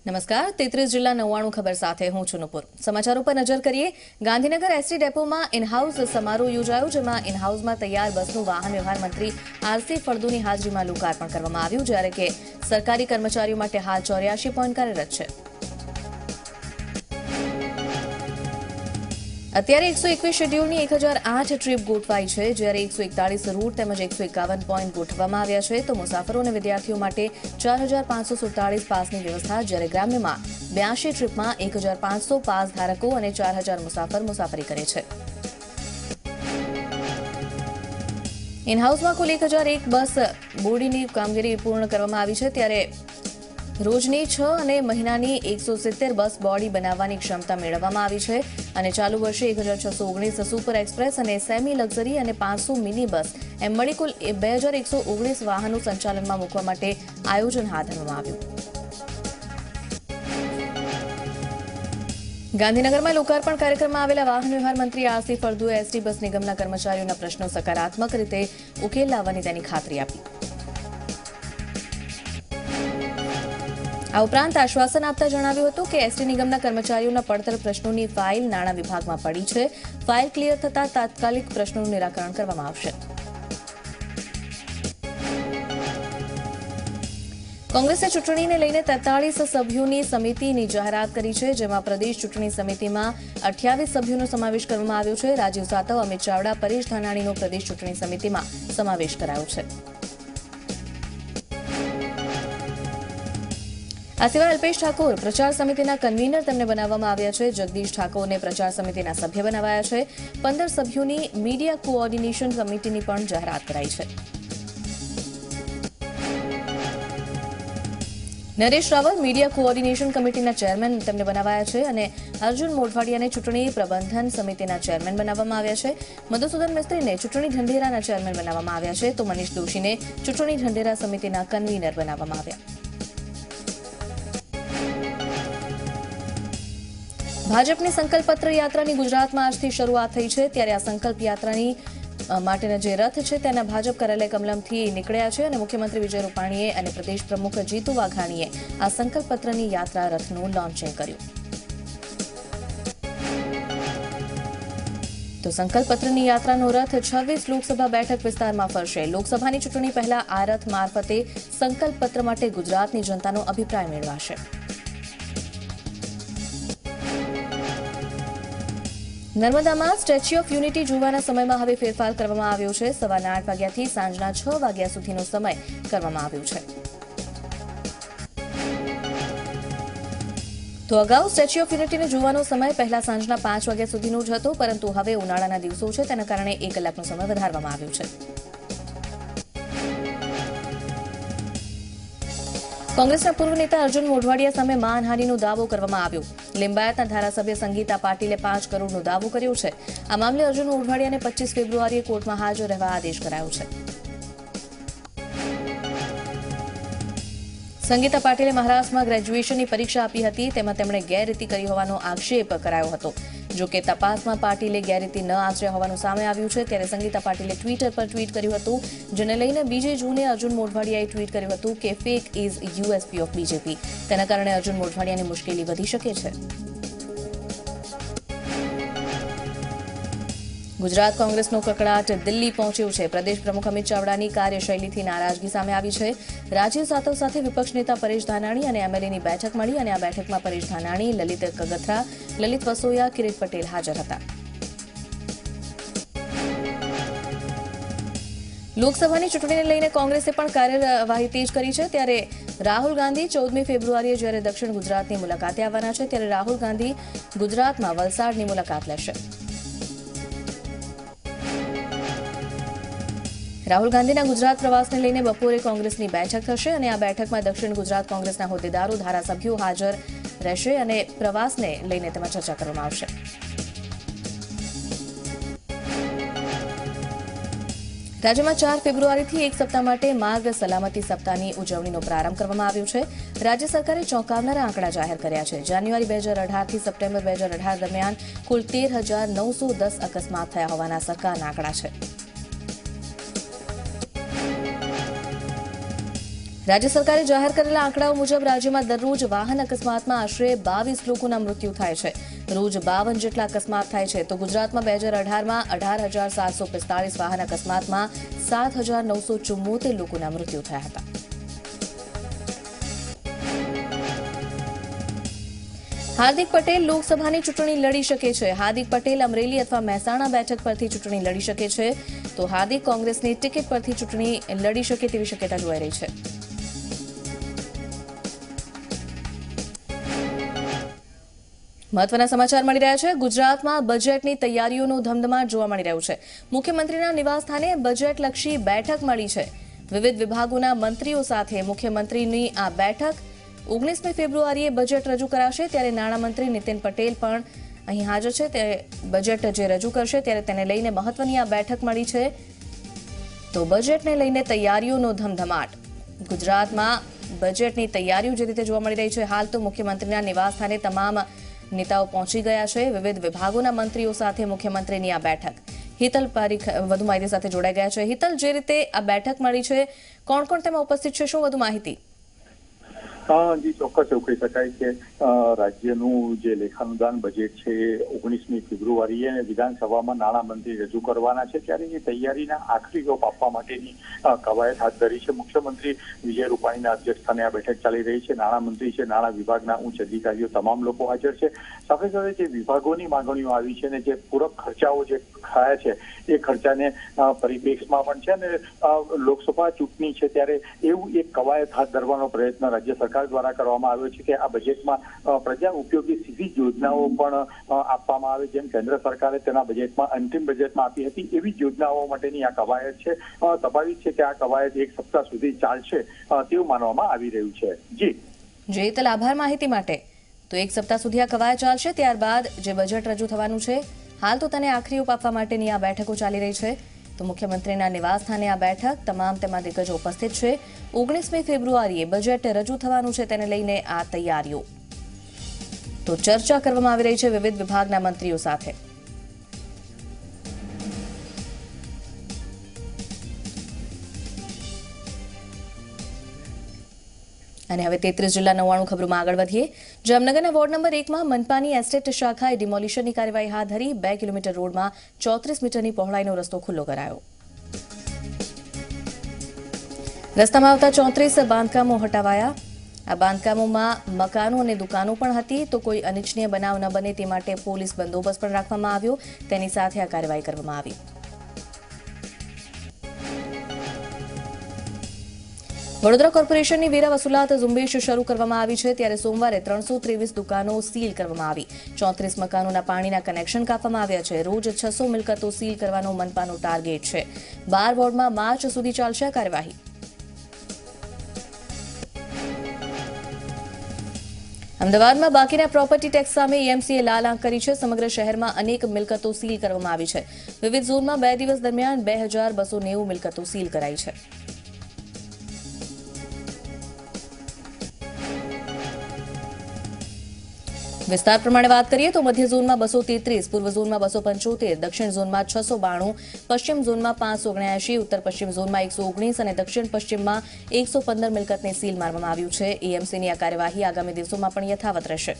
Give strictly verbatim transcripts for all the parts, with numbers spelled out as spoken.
નમસ્કાર તેત્રીસ જિલ્લા નવ્વાણું ખબર સાથે હું છું નુપુર સમાચારો પર નજર કરીએ ગાંધીનગર એસટી ડેપોમાં ઇનહાઉસ સમારોહ યોજાયો જેમાં ઇનહાઉસમાં તૈયાર બસનું વાહન વ્યવહાર મંત્રી આરસી ફળદુની હાજરીમાં લોકાર્પણ કરવામાં આવ્યું જ્યારે કે સરકારી કર્મચારીઓ માટે હાલ ચોર્યાસી પોઈન્ટ કાર્યરત છે। અત્યારે એકસો એકવીસ શેડ્યુલની એક હજાર આઠ ટ્રીપ ગોઠવાઈ છે જ્યારે એકસો એકતાળીસ રૂટ તેમજ એકસો એકાવન પોઈન્ટ ગોઠવવામાં આવ્યા છે તો મુસાફરો અને વિદ્યાર્થીઓ માટે ચાર હજાર પાંચસો સુડતાળીસ પાસની વ્યવસ્થા જ્યારે ગ્રામ્યમાં બ્યાસી ટ્રીપમાં એક હજાર પાંચસો પાસ ધારકો અને ચાર હજાર મુસાફર મુસાફરી કરે છે। ઇનહાઉસમાં કુલ એક હજાર એક બસ બોડીની કામગીરી પૂર્ણ કરવામાં આવી છે ત્યારે રોજની છ અને મહિનાની એકસો સિત્તેર બસ બોડી બનાવવાની ક્ષમતા મેળવવામાં આવી છે અને ચાલુ વર્ષે એક હજાર છસો ઓગણીસ સુપર એક્સપ્રેસ અને સેમી લક્ઝરી અને પાંચસો મિની બસ એમ મળી કુલ બે હજાર એકસો ઓગણીસ વાહનો સંચાલનમાં મૂકવા માટે આયોજન હાથ ધરવામાં આવ્યું। ગાંધીનગરમાં લોકાર્પણ કાર્યક્રમમાં આવેલા વાહન વ્યવહાર મંત્રી આરસી ફળદુએ એસટી બસ નિગમના કર્મચારીઓના પ્રશ્નો સકારાત્મક રીતે ઉકેલ લાવવાની તેની ખાતરી આપી। આ ઉપરાંત આશ્વાસન આપતા જણાવ્યું હતું કે એસટી નિગમના કર્મચારીઓના પડતર પ્રશ્નોની ફાઇલ નાણાં વિભાગમાં પડી છે। ફાઇલ ક્લિયર થતાં તાત્કાલિક પ્રશ્નોનું નિરાકરણ કરવામાં આવશે। કોંગ્રેસે ચૂંટણીને લઈને તેતાળીસ સભ્યોની સમિતિની જાહેરાત કરી છે જેમાં પ્રદેશ ચૂંટણી સમિતિમાં અઠ્યાવીસ સભ્યોનો સમાવેશ કરવામાં આવ્યો છે। રાજીવ સાતવ, અમિત ચાવડા, પરેશ ધાનાણીનો પ્રદેશ ચૂંટણી સમિતિમાં સમાવેશ કરાયો છે। આ સિવાય અલ્પેશ ઠાકોર પ્રચાર સમિતિના કન્વીનર તેમને બનાવવામાં આવ્યા છે। જગદીશ ઠાકોરને પ્રચાર સમિતિના સભ્ય બનાવાયા છે। પંદર સભ્યોની મીડિયા કોઓર્ડિનેશન કમિટીની પણ જાહેરાત કરાઈ છે। નરેશ રાવલ મીડિયા કોઓર્ડિનેશન કમિટીના ચેરમેન તેમને બનાવાયા છે અને અર્જુન મોઢવાડિયાને ચૂંટણી પ્રબંધન સમિતિના ચેરમેન બનાવવામાં આવ્યા છે। મધુસૂદન મિસ્ત્રીને ચૂંટણી ઢંઢેરાના ચેરમેન બનાવવામાં આવ્યા છે તો મનીષ દોશીને ચૂંટણી ઢંઢેરા સમિતિના કન્વીનર બનાવવામાં આવ્યા। ભાજપની સંકલ્પ પત્ર યાત્રાની ગુજરાતમાં આજથી શરૂઆત થઈ છે ત્યારે આ સંકલ્પ યાત્રાની માટેના જે રથ છે તેના ભાજપ કાર્યાલય કમલમથી નીકળ્યા છે અને મુખ્યમંત્રી વિજય રૂપાણીએ અને પ્રદેશ પ્રમુખ જીતુ વાઘાણીએ આ સંકલ્પ પત્રની યાત્રા રથનું લોન્ચિંગ કર્યું। તો સંકલ્પ પત્રની યાત્રાનો રથ છવ્વીસ લોકસભા બેઠક વિસ્તારમાં ફરશે। લોકસભાની ચૂંટણી પહેલા આ રથ મારફતે સંકલ્પ પત્ર માટે ગુજરાતની જનતાનો અભિપ્રાય મેળવાશે। નર્મદામાં સ્ટેચ્યુ ઓફ યુનિટી જોવાના સમયમાં હવે ફેરફાર કરવામાં આવ્યો છે। સવારના આઠ વાગ્યાથી સાંજના છ વાગ્યા સુધીનો સમય કરવામાં આવ્યો છે। તો અગાઉ સ્ટેચ્યુ ઓફ યુનિટીને જોવાનો સમય પહેલા સાંજના પાંચ વાગ્યા સુધીનો જ હતો પરંતુ હવે ઉનાળાના દિવસો છે તેના કારણે એક કલાકનો સમય વધારવામાં આવ્યો છે। કોંગ્રેસના પૂર્વ નેતા અર્જુન મોઢવાડિયા સામે માનહાનિનો દાવો કરવામાં આવ્યો। લિંબાયતના ધારાસભ્ય સંગીતા પાટીલે પાંચ કરોડનો દાવો કર્યો છે। આ મામલે અર્જુન મોઢવાડિયાને પચીસ ફેબ્રુઆરીએ કોર્ટમાં હાજર રહેવા આદેશ કરાયો છે। સંગીતા પાટીલે મહારાષ્ટ્રમાં ગ્રેજ્યુએશનની પરીક્ષા આપી હતી તેમાં તેમણે ગેરરીતિ કરી હોવાનો આક્ષેપ કરાયો હતો। જોકે તપાસમાં પાટીલે ગેરરીતિ ન આચર્યા હોવાનું સામે આવ્યું છે ત્યારે સંગીતા પાટીલે ટ્વિટર પર ટ્વીટ કર્યું હતું જેને લઈને બીજી જૂને અર્જુન મોઢવાડિયાએ ટ્વીટ કર્યું હતું કે fake is USP of BJP. તેના કારણે અર્જુન મોઢવાડિયાની મુશ્કેલી વધી શકે છે। ગુજરાત કોંગ્રેસનો કકડાટ દિલ્હી પહોંચ્યો છે। પ્રદેશ પ્રમુખ અમિત ચાવડાની કાર્યશૈલીથી નારાજગી સામે આવી છે। રાજીવ સાતવ સાથે વિપક્ષ નેતા પરેશ ધાનાણી અને એમએલએની બેઠક મળી અને આ બેઠકમાં પરેશ ધાનાણી, લલિત કગથરા, લલિત વસોયા, કિરીટ પટેલ હાજર હતા। લોકસભાની ચૂંટણીને લઈને કોંગ્રેસે પણ કાર્યવાહી તેજ કરી છે ત્યારે રાહુલ ગાંધી ચૌદમી ફેબ્રુઆરીએ જ્યારે દક્ષિણ ગુજરાતની મુલાકાતે આવવાના છે ત્યારે રાહુલ ગાંધી ગુજરાતમાં વલસાડની મુલાકાત લેશે। રાહુલ ગાંધીના ગુજરાત પ્રવાસને લઈને બપોરે કોંગ્રેસની બેઠક થશે અને આ બેઠકમાં દક્ષિણ ગુજરાત કોંગ્રેસના હોદ્દેદારો, ધારાસભ્યો હાજર રહેશે અને પ્રવાસને લઈને તેમાં ચર્ચા કરવામાં આવશે। રાજ્યમાં ચાર ફેબ્રુઆરીથી એક સપ્તાહ માટે માર્ગ સલામતી સપ્તાહની ઉજવણીનો પ્રારંભ કરવામાં આવ્યો છે। રાજ્ય સરકારે ચોંકાવનારા આંકડા જાહેર કર્યા છે। જાન્યુઆરી બે હજાર અઢારથી સપ્ટેમ્બર બે હજાર અઢાર દરમિયાન કુલ તેર હજાર નવસો દસ અકસ્માત થયા હોવાના સરકારના આંકડા છે। રાજ્ય સરકારે જાહેર કરેલા આંકડાઓ મુજબ રાજ્યમાં દરરોજ વાહન અકસ્માતમાં આશરે બાવીસ લોકોના મૃત્યુ થાય છે. રોજ બાવન જેટલા અકસ્માત થાય છે તો ગુજરાતમાં બે હજાર અઢારમાં અઢાર હજાર સાતસો પિસ્તાળીસ વાહન અકસ્માતમાં સાત હજાર નવસો ચુમ્મોતેર લોકોના મૃત્યુ થયા હતા. હાર્દિક પટેલ લોકસભાની ચૂંટણી લડી શકે છે. હાર્દિક પટેલ અમરેલી અથવા મહેસાણા બેઠક પરથી ચૂંટણી લડી શકે છે તો હાર્દિક કોંગ્રેસની ટિકિટ પરથી ચૂંટણી લડી શકે તેવી શક્યતા જોવાઈ રહી છે. મહત્વના સમાચાર મળી રહ્યા છે. ગુજરાતમાં બજેટની તૈયારીઓનો ધમધમાટ જોવા મળી રહ્યો છે. મુખ્યમંત્રીના નિવાસસ્થાને બજેટલક્ષી બેઠક મળી છે. વિવિધ વિભાગોના મંત્રીઓ સાથે મુખ્યમંત્રીની આ બેઠક ઓગણીસમી ફેબ્રુઆરીએ બજેટ રજૂ કરાશે ત્યારે નાણામંત્રી નીતિન પટેલ પણ અહીં હાજર છે. તે બજેટ જે રજૂ કરશે ત્યારે તેને લઈને મહત્વની આ બેઠક મળી છે. તો બજેટને લઈને તૈયારીઓનો ધમધમાટ. ગુજરાતમાં બજેટની તૈયારીઓ જે રીતે જોવા મળી રહી છે, હાલ તો મુખ્યમંત્રીના નિવાસસ્થાને તમામ નેતાઓ પહોંચી ગયા છે. વિવિધ વિભાગોના મંત્રીઓ સાથે મુખ્યમંત્રીની આ બેઠક. હિતલ પારીખ વધુ માહિતી સાથે જોડાઈ ગયા છે. હિતલ, જે રીતે આ બેઠક મળી છે, કોણ કોણ તેમાં ઉપસ્થિત છે, શું વધુ માહિતી? જી ચોક્કસ એવું કહી શકાય કે રાજ્યનું જે લેખાનુદાન બજેટ છે ઓગણીસમી ફેબ્રુઆરીએ વિધાનસભામાં નાણામંત્રી રજૂ કરવાના છે ત્યારે એ તૈયારીના આખરી ઓપ આપવા માટેની કવાયત હાથ ધરી છે. મુખ્યમંત્રી વિજય રૂપાણીના અધ્યક્ષસ્થાને આ બેઠક ચાલી રહી છે. નાણામંત્રી છે, નાણાં વિભાગના ઉચ્ચ અધિકારીઓ, તમામ લોકો હાજર છે. સાથે સાથે જે વિભાગોની માંગણીઓ આવી છે ને જે પૂરક ખર્ચાઓ જે થયા છે એ ખર્ચાને પરિપ્રેક્ષમાં પણ છે અને લોકસભા ચૂંટણી છે ત્યારે એવું એક કવાયત હાથ ધરવાનો પ્રયત્ન રાજ્ય સરકાર દ્વારા કરવામાં આવ્યો છે કે આ બજેટમાં પ્રજા ઉપયોગી સીધી યોજનાઓ પણ આપવામાં આવે. જેમ કેન્દ્ર સરકારે તેના બજેટમાં અંતિમ બજેટમાં આપી હતી એવી યોજનાઓ માટેની આ કવાયત છે. સ્વાભાવિક છે કે આ કવાયત એક સપ્તાહ સુધી ચાલશે તેવું માનવામાં આવી રહ્યું છે. જી જી હિતલ, આભાર માહિતી માટે. તો એક સપ્તાહ સુધી આ કવાયત ચાલશે, ત્યારબાદ જે બજેટ રજૂ થવાનું છે, હાલ તો તેને આખરી ઓપ આપવા માટેની આ બેઠકો ચાલી રહી છે. તો મુખ્યમંત્રીના નિવાસસ્થાને આ બેઠક, તમામ તેમાં દિગ્ગજો ઉપસ્થિત છે. ઓગણીસમી ફેબ્રુઆરીએ બજેટ રજૂ થવાનું છે તેને લઈને આ તૈયારીઓ. તો ચર્ચા કરવામાં આવી રહી છે વિવિધ વિભાગના મંત્રીઓ સાથે. અને હવે તેત્રીસ જિલ્લા નવ્વાણું ખબરોમાં આગળ વધીએ. જામનગરના વોર્ડ નંબર એકમાં મનપાની એસ્ટેટ શાખાએ ડિમોલિશનની કાર્યવાહી હાથ ધરી. બે કિલોમીટર રોડમાં ચોત્રીસ મીટરની પહોળાઈનો રસ્તો ખુલ્લો કરાયો. રસ્તામાં આવતા ચોત્રીસ બાંધકામો હટાવાયા. આ બાંધકામોમાં મકાનો અને દુકાનો પણ હતી. તો કોઈ અનિચ્છનીય બનાવ ન બને તે માટે પોલીસ બંદોબસ્ત પણ રાખવામાં આવ્યો. તેની સાથે આ કાર્યવાહી કરવામાં આવી. વડોદરા કોર્પોરેશનની વેરા વસૂલાત ઝુંબેશ શરૂ કરવામાં આવી છે ત્યારે સોમવારે ત્રણસો ત્રેવીસ દુકાનો સીલ કરવામાં આવી. ચોત્રીસ મકાનોના પાણીના કનેક્શન કાપવામાં આવ્યા છે. રોજ છસો મિલકતો સીલ કરવાનો મનપાનો ટાર્ગેટ છે. બાર વોર્ડમાં માર્ચ સુધી ચાલશે આ કાર્યવાહી. અમદાવાદમાં બાકીના પ્રોપર્ટી ટેક્સ સામે એએમસીએ લાલ આંખ કરી છે. સમગ્ર શહેરમાં અનેક મિલકતો સીલ કરવામાં આવી છે. વિવિધ ઝોનમાં બે દિવસ દરમિયાન બે હજાર બસો નેવું મિલકતો સીલ કરાઈ છે. વિસ્તાર પ્રમાણે વાત કરીએ તો મધ્ય ઝોનમાં બસો તેત્રીસ, પૂર્વ ઝોનમાં બસો પંચોતેર, દક્ષિણ ઝોનમાં છસો બાણું, પશ્ચિમ ઝોનમાં પાંચસો ઓગણ્યાસી, ઉત્તર પશ્ચિમ ઝોનમાં એકસો ઓગણીસ અને દક્ષિણ પશ્ચિમમાં એકસો પંદર મિલકતને સીલ મારવામાં આવ્યું છે. એએમસીની આ કાર્યવાહી આગામી દિવસોમાં પણ યથાવત રહેશે.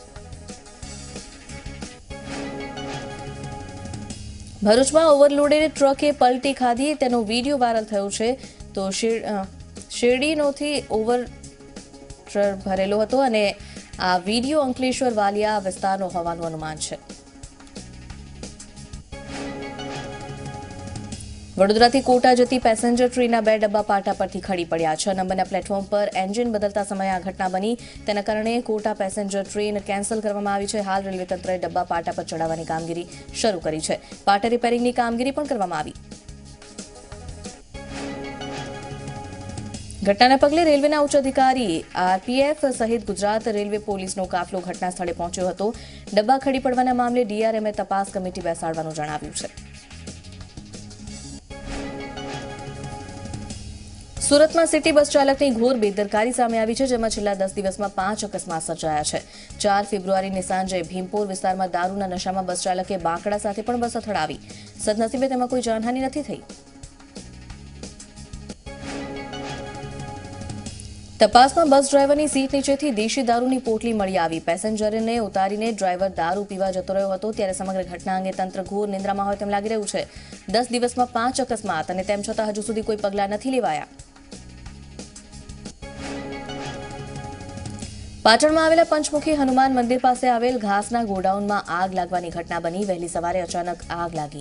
ભરૂચમાં ઓવરલોડેડ ટ્રકે પલટી ખાધી તેનો વિડીયો વાયરલ થયો છે. તો શેરડીનોથી ઓવર ભરેલો હતો અને આ વિડીયો અંકલેશ્વર વાલિયા વિસ્તારનો હોવાનું અનુમાન છે. વડોદરાથી કોટા જતી પેસેન્જર ટ્રેનના બે ડબ્બા પાટા પરથી ખડી પડ્યા. છ નંબરના પ્લેટફોર્મ પર એન્જિન બદલતા સમયે આ ઘટના બની. તેના કારણે કોટા પેસેન્જર ટ્રેન કેન્સલ કરવામાં આવી છે. હાલ રેલવે તંત્રએ ડબ્બા પાટા પર ચડાવવાની કામગીરી શરૂ કરી છે. પાટા રિપેરિંગની કામગીરી પણ કરવામાં આવી. ઘટનાના પગલે રેલવેના ઉચ્ચ અધિકારી, આરપીએફ સહિત ગુજરાત રેલવે પોલીસનો કાફલો ઘટના સ્થળે પહોંચ્યો હતો. ડબ્બા ખડી પડવાના મામલે ડીઆરએમએ તપાસ કમિટી બેસાડવાનું જણાવ્યું છે. સુરતમાં સિટી બસ ચાલકની ઘોર બેદરકારી સામે આવી છે, જેમાં છેલ્લા દસ દિવસમાં પાંચ અકસ્માત સર્જાયા છે. ચાર ફેબ્રુઆરીની સાંજે ભીમપોર વિસ્તારમાં દારૂના નશામાં બસ ચાલકે બાંકડા સાથે પણ બસ અથડાવી. સદનસીબે તેમાં કોઈ જાનહાની નથી થઈ. તપાસમાં બસ ડ્રાઈવરની સીટ નીચેથી દેશી દારૂની પોટલી મળી આવી. પેસેન્જરને ઉતારીને ડ્રાઈવર દારૂ પીવા જતો રહ્યો હતો ત્યારે સમગ્ર ઘટના અંગે તંત્ર ઘોર નિંદ્રામાં હોય તેમ લાગી રહ્યું છે. દસ દિવસમાં પાંચ અકસ્માત અને તેમ છતાં હજુ સુધી કોઈ પગલાં નથી લેવાયા. પાટણમાં આવેલા પંચમુખી હનુમાન મંદિર પાસે આવેલ ઘાસના ગોડાઉનમાં આગ લાગવાની ઘટના બની. વહેલી સવારે અચાનક આગ લાગી.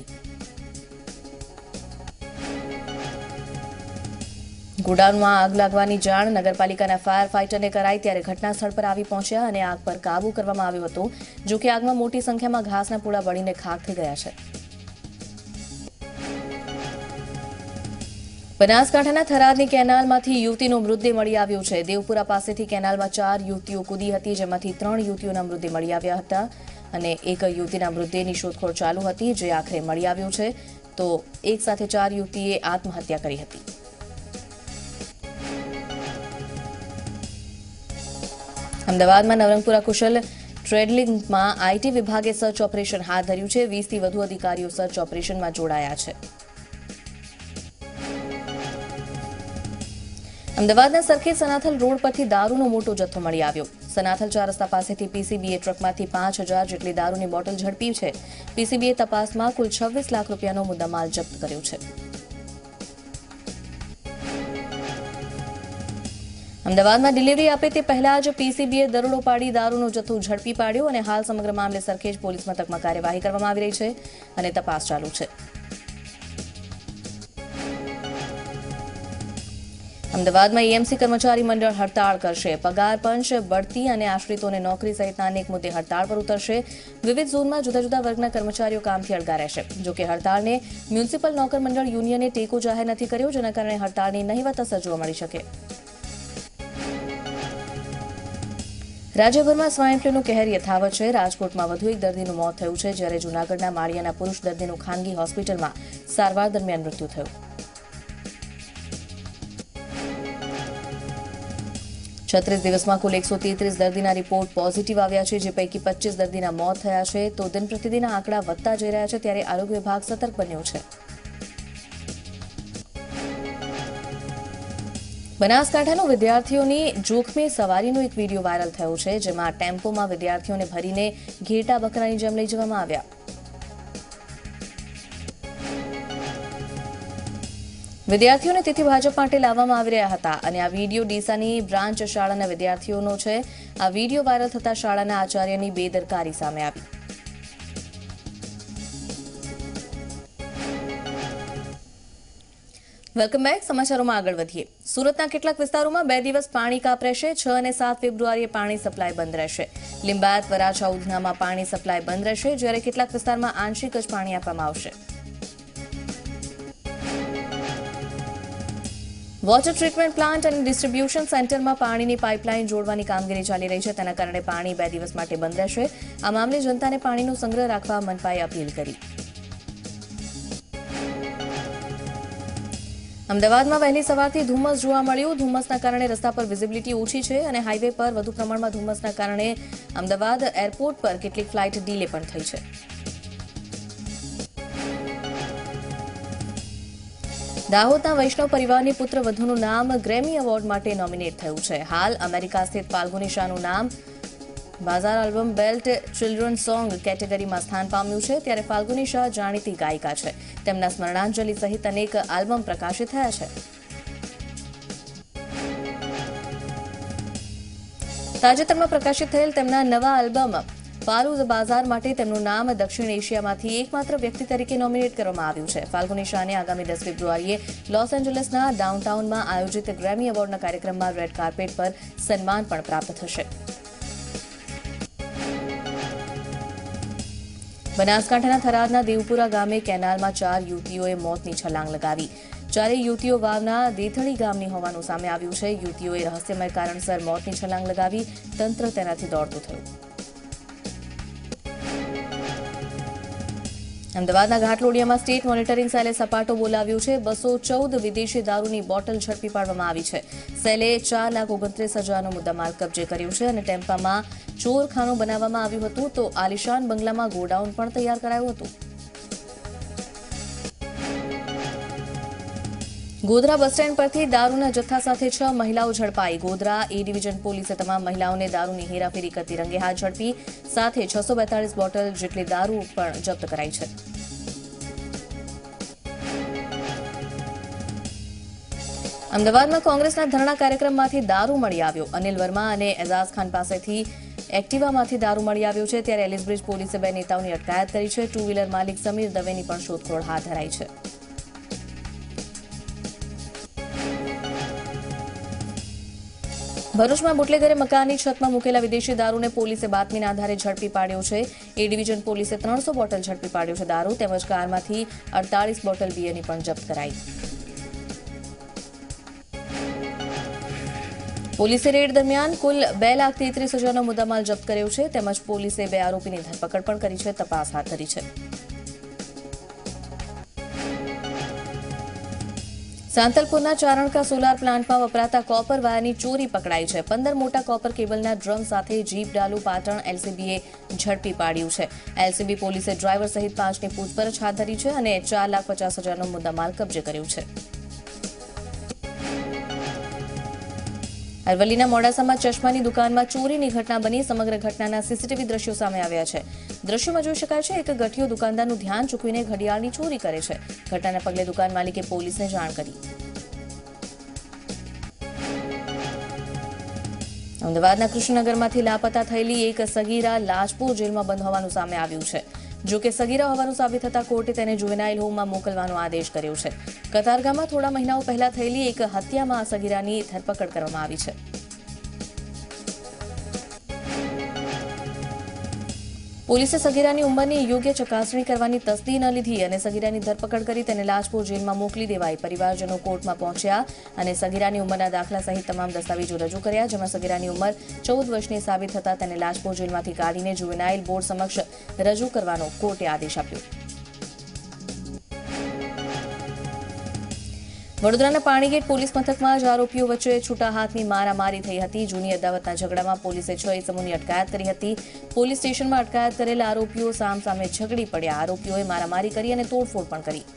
ગોડાઉનમાં આગ લાગવાની જાણ નગરપાલિકાના ફાયર ફાઇટરને કરાઈ ત્યારે ઘટના સ્થળ પર આવી પહોંચ્યા અને આગ પર કાબુ કરવામાં આવ્યો હતો. જો કે આગમાં મોટી સંખ્યામાં ઘાસના પૂળા બળીને ખાખ થઈ ગયા છે. બનાસકાંઠાના થરાદની કેનાલમાંથી યુવતીનો મૃતદેહ મળી આવ્યો છે. દેવપુરા પાસેથી કેનાલમાં ચાર યુવતીઓ કૂદી હતી, જેમાંથી ત્રણ યુવતીઓના મૃતદેહ મળી આવ્યા હતા અને એક યુવતીના મૃતદેહની શોધખોળ ચાલુ હતી, જે આખરે મળી આવ્યો છે. તો એક સાથે ચાર યુવતીએ આત્મહત્યા કરી હતી. અમદાવાદમાં નવરંગપુરા કુશલ ટ્રેડલિંગમાં આઈટી વિભાગે સર્ચ ઓપરેશન હાથ ધર્યું છે. વીસથી વધુ અધિકારીઓ સર્ચ ઓપરેશનમાં જોડાયા છે. અમદાવાદના સરખેજ સનાથલ રોડ પરથી દારૂનો મોટો જથ્થો મળી આવ્યો. સનાથલ ચાર રસ્તા પાસેથી પીસીબીએ ટ્રકમાંથી પાંચ હજાર જેટલી દારૂની બોટલ ઝડપી છે. પીસીબીએ તપાસમાં કુલ છવ્વીસ લાખ રૂપિયાનો મુદ્દામાલ જપ્ત કર્યો છે. અમદાવાદમાં ડિલિવરી આપે તે પહેલા જ પીસીબીએ દરોડો પાડી દારૂનો જથ્થો ઝડપી પાડ્યો અને હાલ સમગ્ર મામલે સરખેજ પોલીસ મથકમાં કાર્યવાહી કરવામાં આવી રહી છે અને તપાસ ચાલુ છે. અમદાવાદમાં ઈએમસી કર્મચારી મંડળ હડતાળ કરશે. પગાર પંચ, બઢતી અને આશ્રિતોને નોકરી સહિતના અનેક મુદ્દે હડતાળ પર ઉતરશે. વિવિધ ઝોનમાં જુદા જુદા વર્ગના કર્મચારીઓ કામથી અળગા રહેશે. જોકે હડતાળને મ્યુનિસિપલ નોકર મંડળ યુનિયને ટેકો જાહેર નથી કર્યો, જેના કારણે હડતાળની નહિવત અસર જોવા મળી શકે. રાજ્યભરમાં સ્વાઇન ફ્લૂનું કહેર યથાવત છે. રાજકોટમાં વધુ એક દર્દીનું મોત થયું છે, જ્યારે જૂનાગઢના માળિયાના પુરુષ દર્દીનું ખાનગી હોસ્પિટલમાં સારવાર દરમિયાન મૃત્યુ થયું. છત્રીસ દિવસમાં કુલ એકસો તેત્રીસ દર્દીના રિપોર્ટ પોઝિટિવ આવ્યા છે, જે પૈકી પચીસ દર્દીના મોત થયા છે. તો દિન પ્રતિદિન આંકડા વધતા જઈ રહ્યા છે, ત્યારે આરોગ્ય વિભાગ સતર્ક બન્યો છે. બનાસકાંઠાનો વિદ્યાર્થીઓની જોખમી સવારીનો એક વિડીયો વાયરલ થયો છે, જેમાં ટેમ્પોમાં વિદ્યાર્થીઓને ભરીને ઘેટા બકરાની જેમ લઈ જવામાં આવ્યા. વિદ્યાર્થીઓને તેથી ભાજપ માટે લાવવામાં આવી રહ્યા હતા અને આ વિડીયો ડીસાની બ્રાન્ચ શાળાના વિદ્યાર્થીઓનો છે. આ વિડીયો વાયરલ થતા શાળાના આચાર્યની બેદરકારી સામે આવી. Welcome back. સમાચારોમાં આગળ વધીએ. સુરતના કેટલાક વિસ્તારોમાં બે દિવસ પાણી કાપ રહેશે. છ અને સાત ફેબ્રુઆરીએ પાણી સપ્લાય બંધ રહેશે. લીંબાયત, વરાછા, ઉધનામાં પાણી સપ્લાય બંધ રહેશે, જ્યારે કેટલાક વિસ્તારમાં આંશિક જ પાણી આપવામાં આવશે. વોટર ટ્રીટમેન્ટ પ્લાન્ટ અને ડિસ્ટ્રીબ્યુશન સેન્ટરમાં પાણીની પાઇપલાઇન જોડવાની કામગીરી ચાલી રહી છે. તેના કારણે પાણી બે દિવસ માટે બંધ રહેશે. આ મામલે જનતાને પાણીનો સંગ્રહ રાખવા મનપાએ અપીલ કરી. અમદાવાદમાં વહેલી સવારથી ધુમ્મસ જોવા મળ્યું. ધુમ્મસના કારણે રસ્તા પર વિઝિબિલિટી ઓછી છે અને હાઈવે પર વધુ પ્રમાણમાં ધુમ્મસના કારણે અમદાવાદ એરપોર્ટ પર કેટલીક ફ્લાઇટ ડીલે પણ થઈ છે. દાહોદના વૈષ્ણવ પરિવારની પુત્ર વધુનું નામ ગ્રેમી એવોર્ડ માટે નોમિનેટ થયું છે. હાલ અમેરિકા સ્થિત ફાલ્ગુની શાહનું નામ બાઝાર આલ્બમ બેલ્ટ ચિલ્ડ્રન સોંગ કેટેગરીમાં સ્થાન પામ્યું છે. ત્યારે ફાલ્ગુની શાહ જાણીતી ગાયિકા છે. તેમના સ્મરણાંજલિ સહિત અનેક આલ્બમ પ્રકાશિત થયા છે. તાજેતરમાં પ્રકાશિત થયેલ તેમના નવા આલ્બમ ફારૂઝ બાઝાર માટે તેમનું નામ દક્ષિણ એશિયામાંથી એકમાત્ર વ્યક્તિ તરીકે નોમિનેટ કરવામાં આવ્યું છે. ફાલ્ગુની શાહને આગામી દસ ફેબ્રુઆરીએ લોસ એન્જલસના ડાઉનટાઉનમાં આયોજિત ગ્રેમી એવોર્ડના કાર્યક્રમમાં રેડ કાર્પેટ પર સન્માન પણ પ્રાપ્ત થશે. બનાસકાંઠાના થરાદના દેવપુરા ગામે કેનાલમાં ચાર યુવતીઓએ મોતની છલાંગ લગાવી. ચારેય યુવતીઓ વાવના દેથળી ગામની હોવાનું સામે આવ્યું છે. યુવતીઓએ રહસ્યમય કારણસર મોતની છલાંગ લગાવી. તંત્ર તેનાથી દોડતું થયું. અમદાવાદના ઘાટલોડિયામાં સ્ટેટ મોનિટરિંગ સેલે સપાટો બોલાવ્યો છે. બસો ચૌદ વિદેશી દારૂની બોટલ ઝડપી પાડવામાં આવી છે. સેલે ચાર લાખ ઓગણત્રીસ હજારનો મુદ્દામાલ કબજે કર્યો છે અને ટેમ્પામાં ચોરખાનું બનાવવામાં આવ્યું હતું, તો આલિશાન બંગલામાં ગોડાઉન પણ તૈયાર કરાયું હતું. ગોધરા બસ સ્ટેન્ડ પરથી દારૂના જથ્થા સાથે છ મહિલાઓ ઝડપાઈ. ગોધરા એ ડિવિઝન પોલીસે તમામ મહિલાઓને દારૂની હેરાફેરી કરતી રંગે હાથ ઝડપી. સાથે છસો બેતાળીસ બોટલ જેટલી દારૂ પણ જપ્ત કરાઈ છે. અમદાવાદમાં કોંગ્રેસના ધરણા કાર્યક્રમમાંથી દારૂ મળી આવ્યો. અનિલ વર્મા અને એઝાઝ ખાન પાસેથી એક્ટિવામાંથી દારૂ મળી આવ્યો છે. ત્યારે એલિસબ્રિજ પોલીસે બે નેતાઓની અટકાયત કરી છે. ટુ વ્હીલર માલિક સમીર દવેની પણ શોધખોળ હાથ ધરાઈ છે. ભરૂચમાં બુટલેગરે મકાનની છતમાં મૂકેલા વિદેશી દારૂને પોલીસે બાતમીના આધારે ઝડપી પાડ્યો છે. એ ડિવિઝન પોલીસે ત્રણસો બોટલ ઝડપી પાડ્યો છે. દારૂ તેમજ કારમાંથી અડતાલીસ બોટલ બિયરની પણ જપ્ત કરાઈ. પોલીસે રેડ દરમિયાન કુલ બે લાખ તેત્રીસ હજારનો મુદ્દામાલ જપ્ત કર્યો છે. તેમજ પોલીસે બે આરોપીની ધરપકડ પણ કરી છે. તપાસ હાથ ધરી છે. સાંતલપુરના ચારણકા સોલાર પ્લાન્ટમાં વપરાતા કોપર વાયરની ચોરી પકડાઈ છે. પંદર મોટા કોપર કેબલના ડ્રમ સાથે જીપ ડાલુ પાટણ એલસીબીએ ઝડપી પાડ્યું છે. એલસીબી પોલીસે ડ્રાઈવર સહિત પાંચની પૂછપરછ હાથ ધરી છે અને ચાર લાખ પચાસ હજારનો મુદ્દામાલ કબજે કર્યો છે. અરવલ્લીના મોડાસામાં ચશ્માની દુકાનમાં ચોરીની ઘટના બની. સમગ્ર ઘટનાના સીસીટીવી દ્રશ્યો સામે આવ્યા છે. દ્રશ્યોમાં જોઈ શકાય છે એક ગઠિયો દુકાનદારનું ધ્યાન ચૂકવીને ઘડિયાળની ચોરી કરે છે. ઘટનાના પગલે દુકાન માલિકે પોલીસને જાણ કરી. અમદાવાદના કૃષ્ણનગરમાંથી લાપતા થયેલી એક સગીરા લાજપોર જેલમાં બંધ હોવાનું સામે આવ્યું છે. જો કે સગીરા હોવાનું સાબિત થતા કોર્ટે તેને જુવેનાઇલ હોમમાં મોકલવાનો આદેશ કર્યો છે. કતારગામમાં થોડા મહિનાઓ પહેલા થયેલી એક હત્યામાં આ સગીરાની ધરપકડ કરવામાં આવી છે. પોલીસે સગીરાની ઉંમરની યોગ્ય ચકાસણી કરવાની તસ્દી ન લીધી અને સગીરાની ધરપકડ કરી તેને લાજપોર જેલમાં મોકલી દેવાઈ. પરિવારજનો કોર્ટમાં પહોંચ્યા અને સગીરાની ઉંમરના દાખલા સહિત તમામ દસ્તાવેજો રજૂ કર્યા. જેમાં સગીરાની ઉંમર ચૌદ વર્ષની સાબિત થતા તેને લાજપોર જેલમાંથી કાઢીને જુવેનાઇલ બોર્ડ સમક્ષ રજૂ કરવાનો કોર્ટે આદેશ આપ્યો. વડોદરાના પાણીગેટ પોલીસ મથકમાં જ આરોપીઓ વચ્ચે છૂટા હાથની મારામારી થઈ હતી. જૂની અદાવતના ઝઘડામાં પોલીસે છ ઇસમોની અટકાયત કરી હતી. પોલીસ સ્ટેશનમાં અટકાયત કરેલા આરોપીઓ સામસામે ઝઘડી પડ્યા. આરોપીઓએ મારામારી કરી અને તોડફોડ પણ કરી.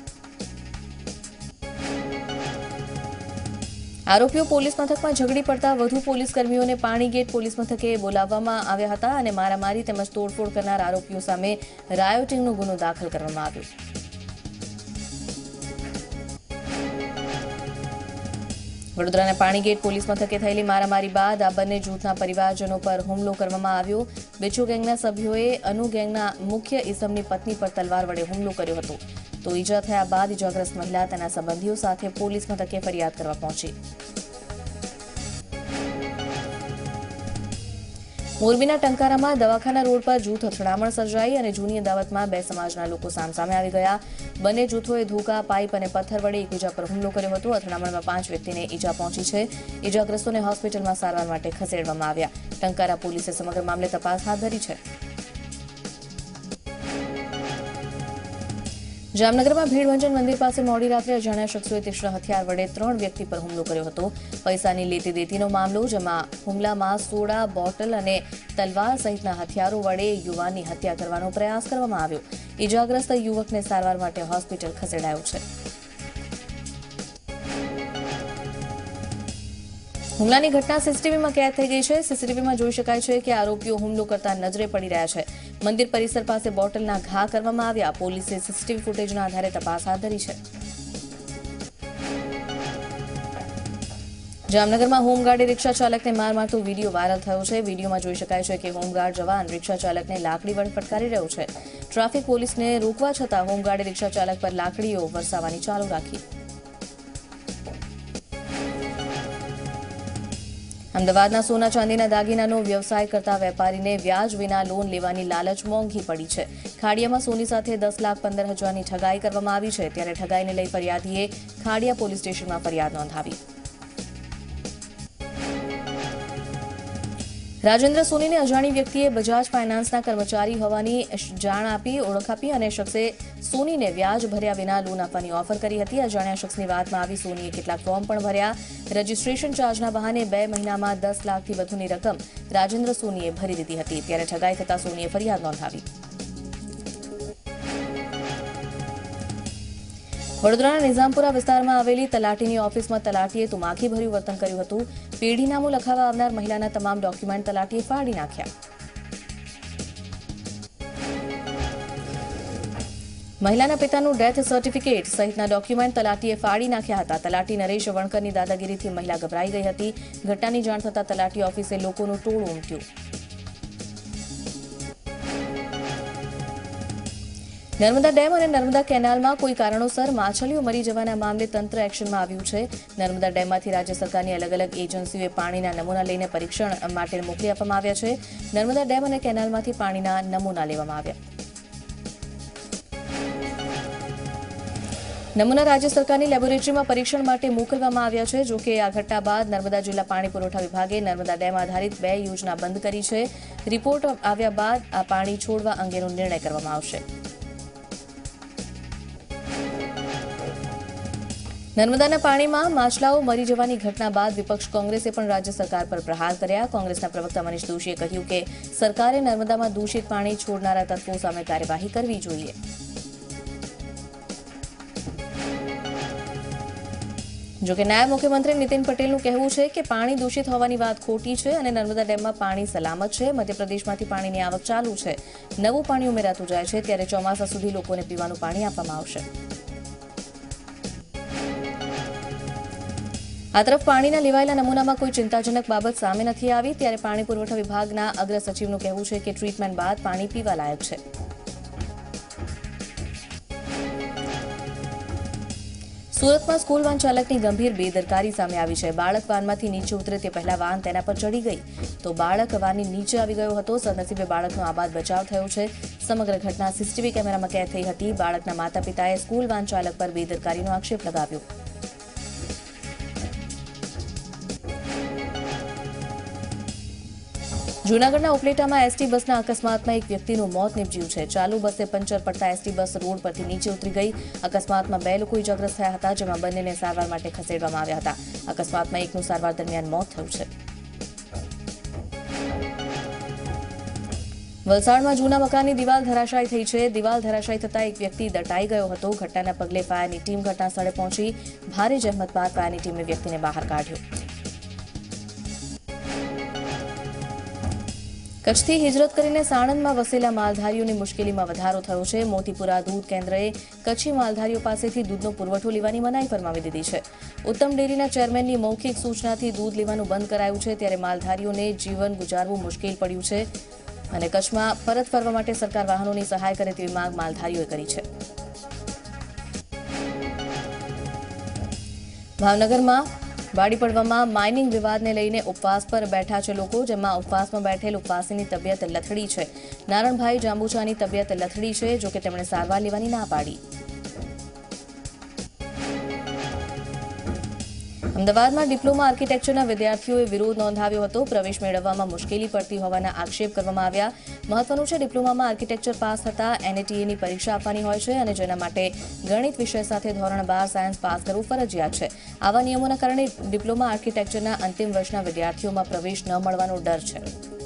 આરોપીઓ પોલીસ મથકમાં ઝઘડી પડતા વધુ પોલીસ કર્મીઓને પાણીગેટ પોલીસ મથકે બોલાવવામાં આવ્યા હતા અને મારામારી તેમજ તોડફોડ કરનાર આરોપીઓ સામે રાયોટિંગનો ગુનો દાખલ કરવામાં આવ્યો. વડોદરાના પાણીગેટ પોલીસ મથકે થયેલી મારામારી બાદ આ બંને જૂથના પરિવારજનો પર હુમલો કરવામાં આવ્યો. બિચ્છુ ગેંગના સભ્યોએ અનુ ગેંગના મુખ્ય ઇસમની પત્ની પર તલવાર વડે હુમલો કર્યો હતો. તો ઈજા થયા બાદ ઇજાગ્રસ્ત મહિલા તેના સંબંધીઓ સાથે પોલીસ મથકે ફરિયાદ કરવા પહોંચી. મોરબીના ટંકારામાં દવાખાના રોડ પર જૂથ અથડામણ સર્જાઈ અને જૂની અદાવતમાં બે સમાજના લોકો સામસામે આવી ગયા. બંને જૂથોએ ધોકા, પાઇપ અને પથ્થર વડે એકબીજા પર હુમલો કર્યો હતો. અથડામણમાં પાંચ વ્યક્તિને ઈજા પહોંચી છે. ઈજાગ્રસ્તોને હોસ્પિટલમાં સારવાર માટે ખસેડવામાં આવ્યા. ટંકારા પોલીસે સમગ્ર મામલે તપાસ હાથ ધરી છે. જામનગરમાં ભીડભંજન મંદિર પાસે મોડી રાત્રે અજાણ્યા શખ્સોએ તીક્ષ્ણ હથિયાર વડે ત્રણ વ્યક્તિ પર હુમલો કર્યો હતો. પૈસાની લેતી દેતીનો મામલો, જેમાં હુમલામાં સોડા બોટલ અને તલવાર સહિતના હથિયારો વડે યુવાનની હત્યા કરવાનો પ્રયાસ કરવામાં આવ્યો. ઇજાગ્રસ્ત યુવકને સારવાર માટે હોસ્પિટલ ખસેડાયો છે. હુમલાની ઘટના સીસીટીવીમાં કેદ થઈ ગઈ છે. સીસીટીવીમાં જોઈ શકાય છે કે આરોપીઓ હુમલો કરતા નજરે પડી રહ્યા છે. મંદિર પરિસર પાસે બોટલના ઘા કરવામાં આવ્યા. પોલીસે સીસીટીવી ફૂટેજના આધારે તપાસ હાથ ધરી છે. જામનગરમાં હોમગાર્ડે રિક્ષા ચાલકને માર મારતો વિડીયો વાયરલ થયો છે. વિડીયોમાં જોઈ શકાય છે કે હોમગાર્ડ જવાન રિક્ષા ચાલકને લાકડી વડે ફટકારી રહ્યો છે. ટ્રાફિક પોલીસને રોકવા છતાં હોમગાર્ડે રિક્ષા ચાલક પર લાકડીઓ વરસાવવાની ચાલુ રાખી. અમદાવાદના સોના ચાંદીના દાગીનાનો વ્યવસાય કરતા વેપારીને વ્યાજ વિના લોન લેવાની લાલચ મોંઘી પડી છે. ખાડિયામાં સોની સાથે દસ લાખ પંદર હજારની ઠગાઈ કરવામાં આવી છે. ત્યારે ઠગાઈને લઈ ફરિયાદીએ ખાડિયા પોલીસ સ્ટેશનમાં ફરિયાદ નોંધાવી. રાજેન્દ્ર સોનીને અજાણી વ્યક્તિએ બજાજ ફાઇનાન્સના કર્મચારી હોવાની જાણ આપી ઓળખ આપી અને શખ્સે સોનીને વ્યાજ ભર્યા વિના લોન આપવાની ઓફર કરી હતી. અજાણ્યા શખ્સની વાતમાં આવી સોનીએ કેટલાક ફોર્મ પણ ભર્યા. રજીસ્ટ્રેશન ચાર્જના બહાને બે મહિનામાં દસ લાખથી વધુની રકમ રાજેન્દ્ર સોનીએ ભરી દીધી હતી. ત્યારે ઠગાઈ થતા સોનીએ ફરિયાદ નોંધાવી. વડોદરાના નિઝામપુરા વિસ્તારમાં આવેલી તલાટીની ઓફિસમાં તલાટીએ તુમાખીભર્યું વર્તન કર્યું હતું. પેઢીનામું લખાવવા આવનાર મહિલાના તમામ ડોક્યુમેન્ટ તલાટીએ ફાડી નાખ્યા. મહિલાના પિતાનું ડેથ સર્ટિફિકેટ સહિતના ડોક્યુમેન્ટ તલાટીએ ફાડી નાખ્યા હતા. તલાટી નરેશ વણકરની દાદાગીરીથી મહિલા ગભરાઈ ગઈ હતી. ઘટનાની જાણ થતાં તલાટી ઓફિસે લોકોનું ટોળું ઉમટ્યું. નર્મદા ડેમ અને નર્મદા કેનાલમાં કોઈ કારણોસર માછલીઓ મરી જવાના મામલે તંત્ર એક્શનમાં આવ્યું છે. નર્મદા ડેમમાંથી રાજ્ય સરકારની અલગ અલગ એજન્સીઓએ પાણીના નમૂના લઈને પરીક્ષણ માટે મોકલી આપવામાં આવ્યા છે. નર્મદા ડેમ અને કેનાલમાંથી પાણીના નમૂના લેવામાં આવ્યા. નમૂના રાજ્ય સરકારની લેબોરેટરીમાં પરીક્ષણ માટે મોકલવામાં આવ્યા છે. જોકે આ ઘટના બાદ નર્મદા જિલ્લા પાણી પુરવઠા વિભાગે નર્મદા ડેમ આધારિત બે યોજના બંધ કરી છે. રિપોર્ટ આવ્યા બાદ આ પાણી છોડવા અંગેનો નિર્ણય કરવામાં આવશે. નર્મદાના પાણીમાં માછલાઓ મરી જવાની ઘટના બાદ વિપક્ષ કોંગ્રેસે પણ રાજ્ય સરકાર પર પ્રહાર કર્યા. કોંગ્રેસના પ્રવક્તા મનીષ દોશીએ કહ્યું કે સરકારે નર્મદામાં દૂષિત પાણી છોડનારા તત્વો સામે કાર્યવાહી કરવી જોઈએ. જોકે નાયબ મુખ્યમંત્રી નીતિન પટેલનું કહેવું છે કે પાણી દૂષિત હોવાની વાત ખોટી છે અને નર્મદા ડેમમાં પાણી સલામત છે. મધ્યપ્રદેશમાંથી પાણીની આવક ચાલુ છે. નવું પાણી ઉમેરાતું જાય છે ત્યારે ચોમાસા સુધી લોકોને પીવાનું પાણી આપવામાં આવશે. આ તરફ પાણીના લેવાયેલા નમૂનામાં કોઈ ચિંતાજનક બાબત સામે નથી આવી. ત્યારે પાણી પુરવઠા વિભાગના અગ્ર સચિવનું કહેવું છે કે ટ્રીટમેન્ટ બાદ પાણી પીવા લાયક છે. સુરતમાં સ્કૂલ વાન ચાલકની ગંભીર બેદરકારી સામે આવી છે. બાળક વાનમાંથી નીચે ઉતરે તે પહેલા વાન તેના પર ચડી ગઈ તો બાળક વાનની નીચે આવી ગયો હતો. સદનસીબે બાળકનો આબાદ બચાવ થયો છે. સમગ્ર ઘટના સીસીટીવી કેમેરામાં કેદ થઈ હતી. બાળકના માતા પિતાએ સ્કૂલ વાન ચાલક પર બેદરકારીનો આક્ષેપ લગાવ્યો. જૂનાગઢના ઉપલેટામાં એસટી બસના અકસ્માતમાં એક વ્યક્તિનું મોત નીપજ્યું છે. ચાલુ બસે પંચર પડતા એસટી બસ રોડ પરથી નીચે ઉતરી ગઈ. અકસ્માતમાં બે લોકો ઇજાગ્રસ્ત થયા હતા, જેમાં બંનેને સારવાર માટે ખસેડવામાં આવ્યા હતા. અકસ્માતમાં એકનું સારવાર દરમિયાન મોત થયું છે. વલસાડમાં જૂના મકાનની દિવાલ ધરાશાયી થઈ છે. દિવાલ ધરાશાયી થતાં એક વ્યક્તિ દટાઈ ગયો હતો. ઘટનાના પગલે ફાયરની ટીમ ઘટના સ્થળે પહોંચી ભારે જહેમત બાદ ફાયરની ટીમે વ્યક્તિને બહાર કાઢ્યો. કચ્છથી હિજરત કરીને સાણંદમાં વસેલા માલધારીઓની મુશ્કેલીમાં વધારો થયો છે. મોતીપુરા દૂધ કેન્દ્રએ કચ્છી માલધારીઓ પાસેથી દૂધનો પુરવઠો લેવાની મનાઈ ફરમાવી દીધી છે. ઉત્તમ ડેરીના ચેરમેનની મૌખિક સૂચનાથી દૂધ લેવાનું બંધ કરાયું છે. ત્યારે માલધારીઓને જીવન ગુજારવું મુશ્કેલ પડ્યું છે અને કચ્છમાં પરત ફરવા માટે સરકાર વાહનોની સહાય કરે તેવી માંગ માલધારીઓએ કરી છે. ભાવનગરમાં વાડી પડવામાં માઇનિંગ વિવાદને લઈને ઉપવાસ પર બેઠા છે લોકો, જેમાં ઉપવાસમાં બેઠેલ ઉપવાસીની તબિયત લથડી છે. નારણભાઈ જાંબુચાની તબિયત લથડી છે, જોકે તેમણે સારવાર લેવાની ના પાડી. અમદાવાદમાં ડિપ્લોમા આર્કિટેક્ચરના વિદ્યાર્થીઓએ વિરોધ નોંધાવ્યો હતો. પ્રવેશ મેળવવામાં મુશ્કેલી પડતી હોવાના આક્ષેપ કરવામાં આવ્યા. મહત્વનું છે, ડિપ્લોમામાં આર્કિટેક્ચર પાસ થતા એનએટીએની પરીક્ષા આપવાની હોય છે અને જેના માટે ગણિત વિષય સાથે ધોરણ બાર સાયન્સ પાસ કરવું ફરજિયાત છે. આવા નિયમોના કારણે ડિપ્લોમા આર્કિટેક્ચરના અંતિમ વર્ષના વિદ્યાર્થીઓમાં પ્રવેશ ન મળવાનો ડર છે.